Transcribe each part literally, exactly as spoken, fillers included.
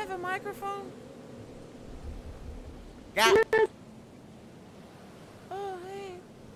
have a microphone? Got. Oh, hey.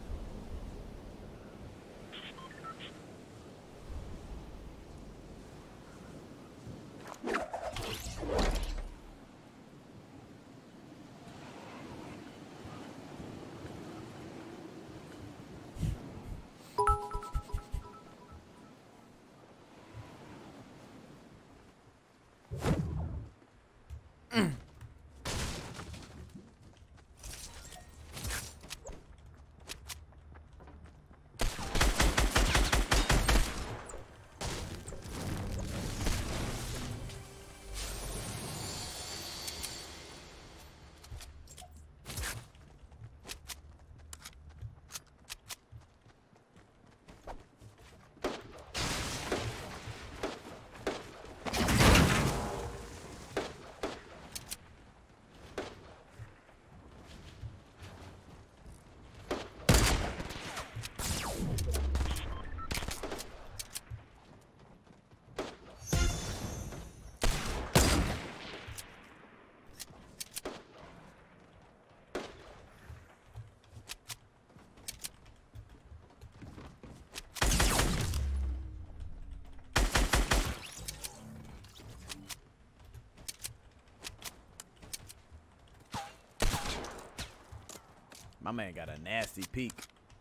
My man got a nasty peek.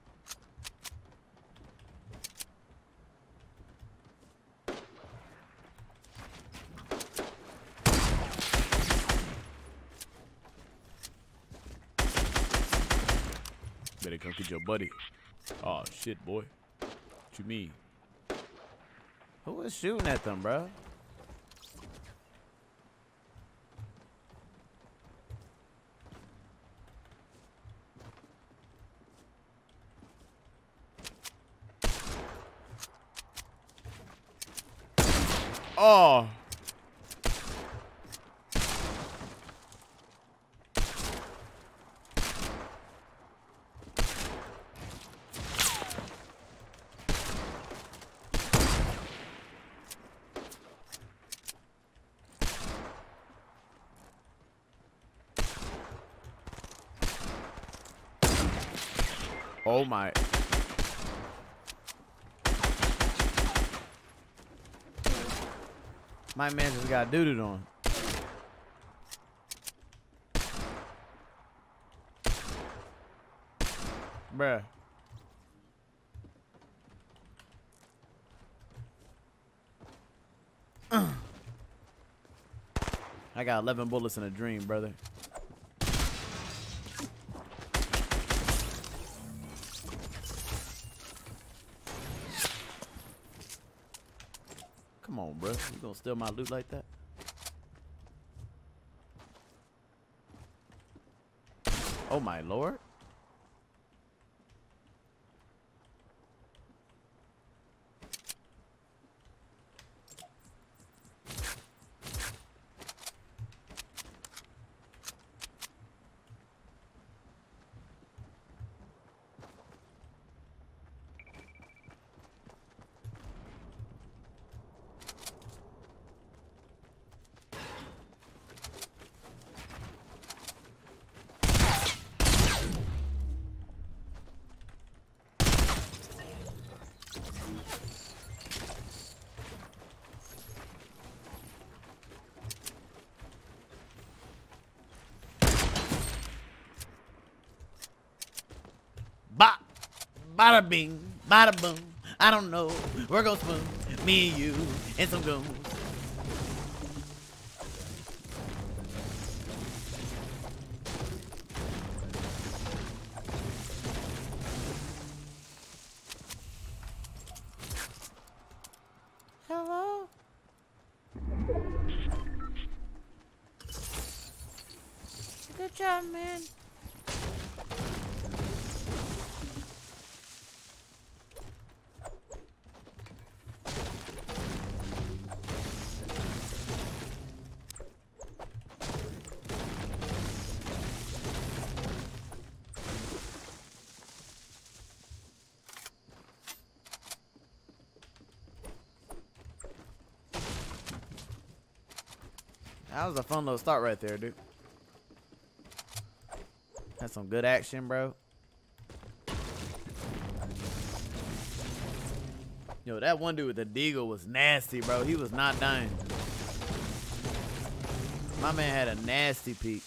Better come get your buddy. Oh shit, boy. What you mean? Who was shooting at them, bro? Oh. Oh my. My man just got doo-dooed on. Bruh. I got eleven bullets in a dream, brother. Come on, bro. You gonna steal my loot like that? Oh my lord. Bop, bada bing, bada boom. I don't know. We're gonna spoon, me and you, and some goons. Hello? Good job, man. That was a fun little start right there, dude. That's some good action, bro. Yo, that one dude with the deagle was nasty, bro. He was not dying. My man had a nasty peek.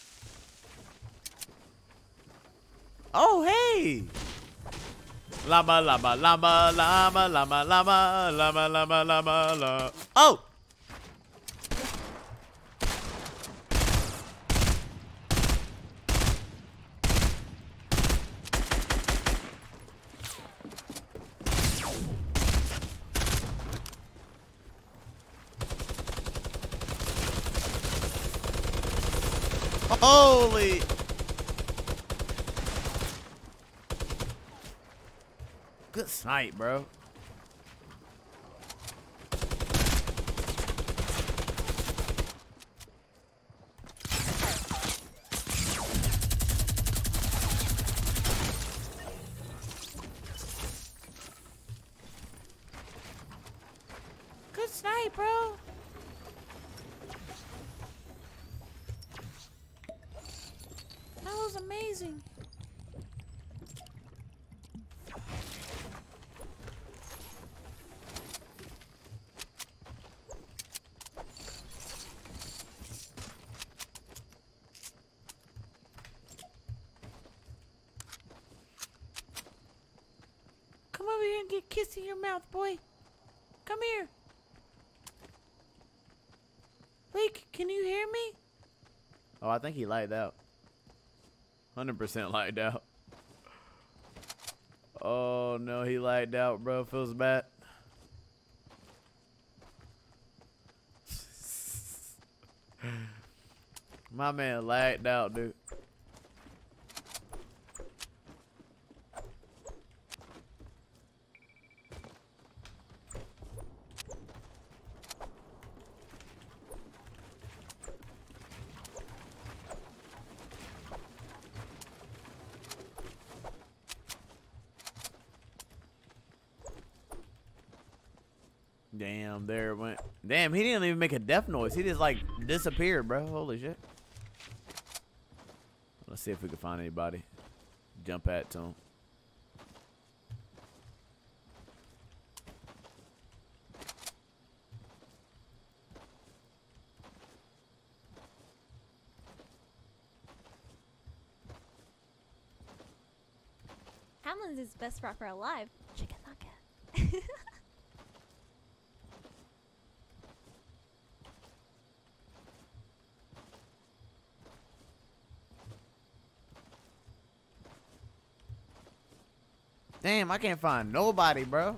Oh, hey! Llama, llama, llama, llama, llama, llama, llama, llama, llama, llama. Oh! Holy! Good snipe, bro. Good snipe, bro. That was amazing. Come over here and get kissed in your mouth, boy. Come here. Blake, can you hear me? Oh, I think he lighted out. one hundred percent lighted out. Oh, no, he lighted out, bro. Feels bad. My man lagged out, dude. Damn, there it went. Damn, he didn't even make a death noise. He just like disappeared, bro. Holy shit. Let's see if we can find anybody. Jump at to him. Hamlin's is best rapper alive. Chicken nugget. Damn, I can't find nobody, bro.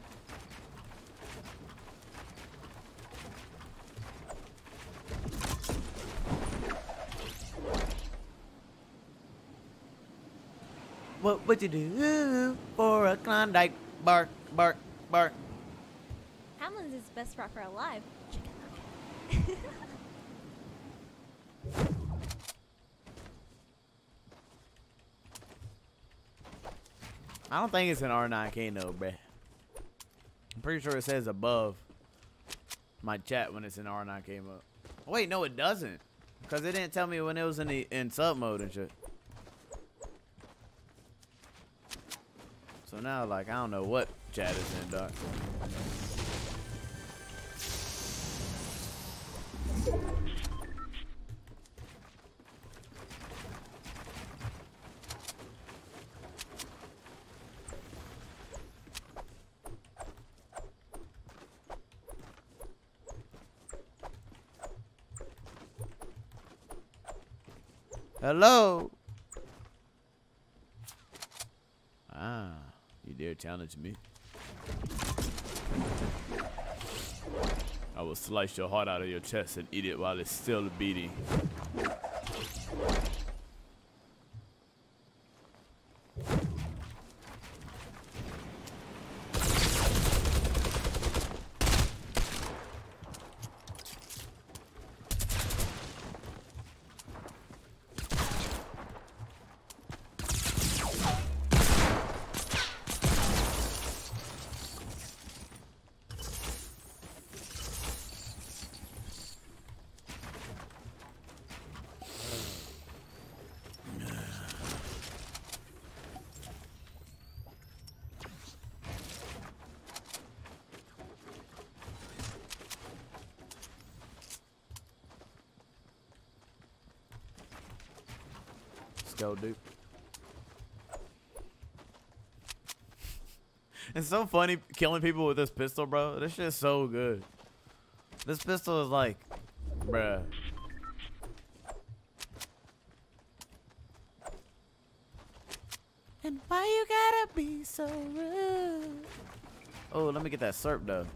What would you do for a Klondike? Bark, bark, bark. Hamlin's is best rapper alive. Chicken nugget. I don't think it's an R nine K no, bruh. I'm pretty sure it says above my chat when it's in R nine K mode. Wait, no, it doesn't. Because it didn't tell me when it was in the in sub mode and shit. So now, like, I don't know what chat is in, dog. Hello. Ah, you dare challenge me? I will slice your heart out of your chest and eat it while it's still beating. go, dude. It's so funny killing people with this pistol, bro. This shit's so good. This pistol is like, bruh. And why you gotta be so rude? Oh, let me get that slurp though.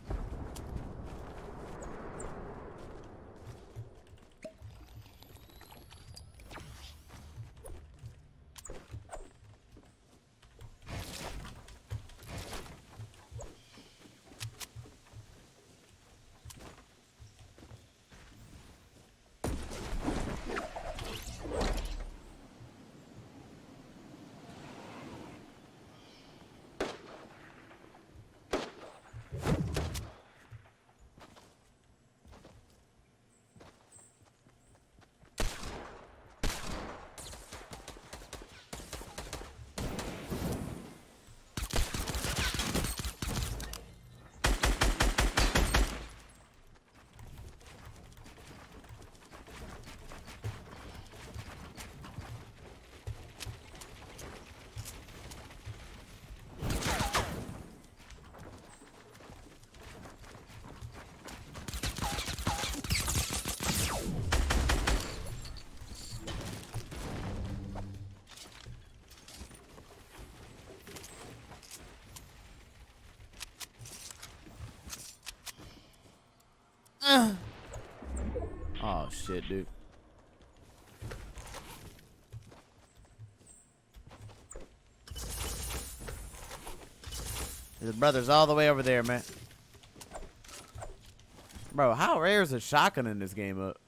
Oh shit, dude. His brother's all the way over there, man. Bro, how rare is a shotgun in this game up?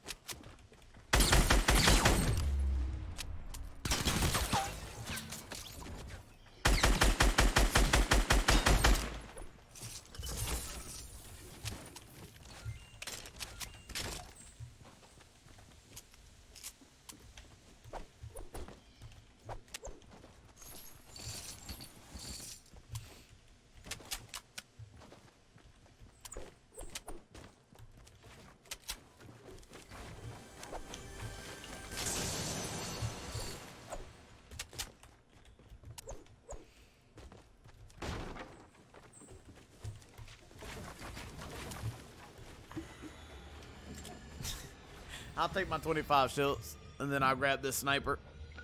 I'll take my twenty-five shields, and then I'll grab this sniper.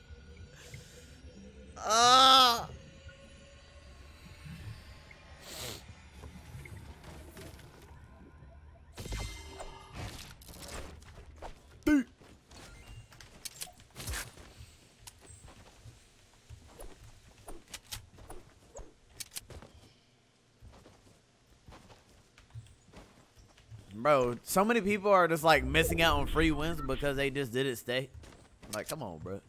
Ah! Dude. Bro, so many people are just like missing out on free wins because they just didn't stay. Like, come on, bro.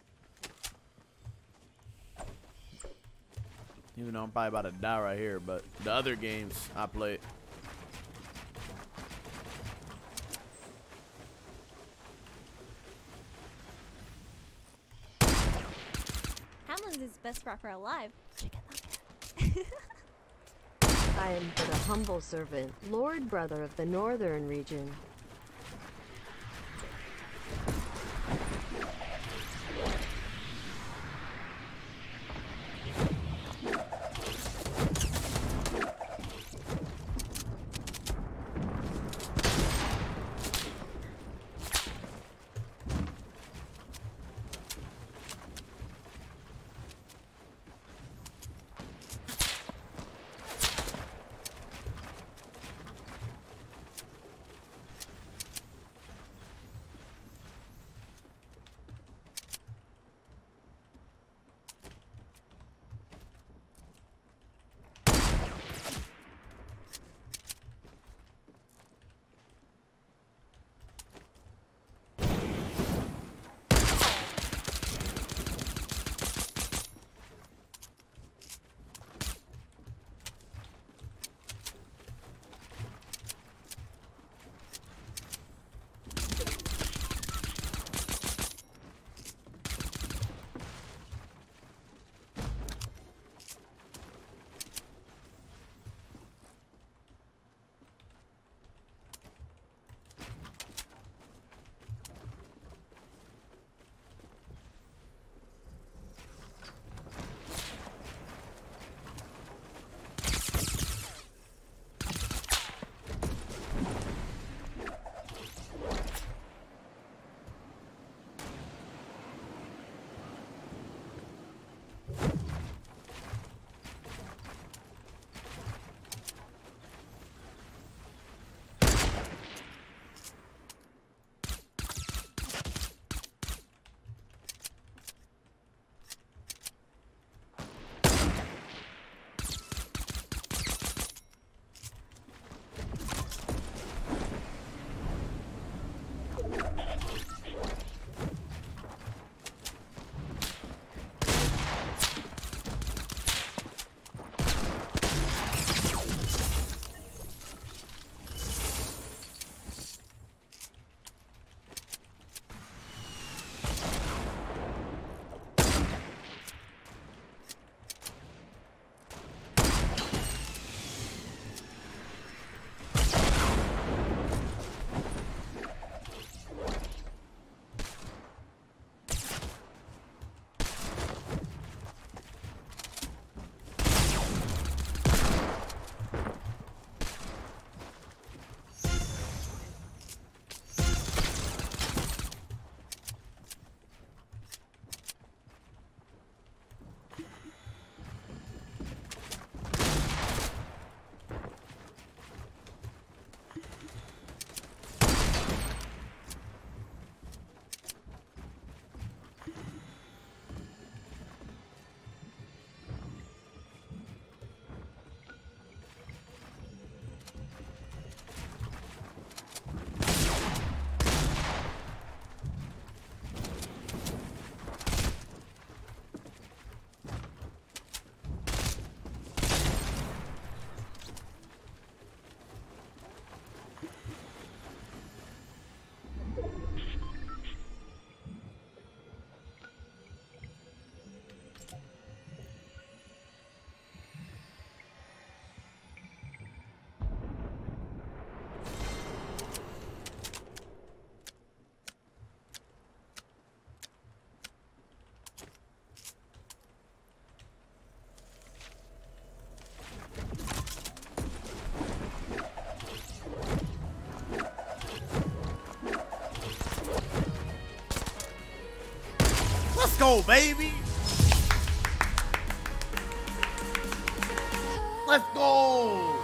Even though I'm probably about to die right here, but the other games I played. Hamlin's is best rapper alive. Chicken nugget. I am but a humble servant, Lord Brother of the Northern region. Let's go, baby. Let's go.